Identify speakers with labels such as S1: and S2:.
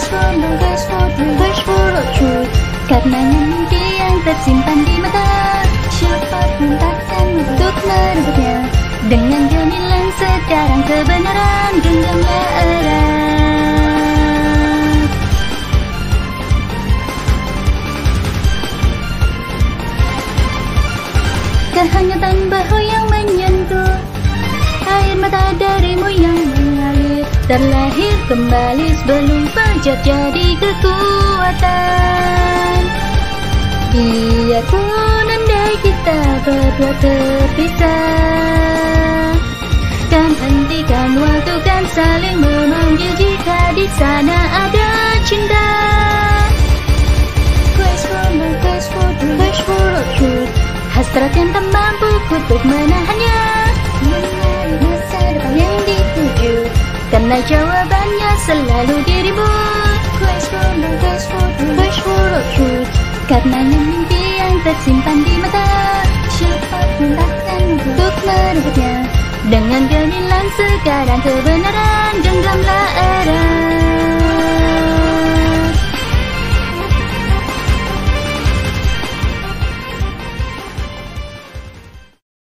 S1: Wish for the truth. Karenanya mimpi yang tersimpan di mata, siapapun takkan untuk merebutnya. Dengan gemilang sekarang kebenaran genggamlah erat. Kehangatan bahu yang menyentuh, air mata darimu yang mengalir, terlahir kembali sebelum fajar jadi kekuatan. Biarpun andai kita berdua terpisah, kan hentikan waktu, kan saling memanggil jika di sana ada cinta. Wish for the truth. Hasrat yang tak mampu untuk menahannya, mengalir masa depan yang dituju, karena jawabannya selalu dirimu. Wish for the truth. Karenanya mimpi yang tersimpan di mata, siapapun takkan untuk merebutnya. Dengan gemilang sekarang kebenaran genggam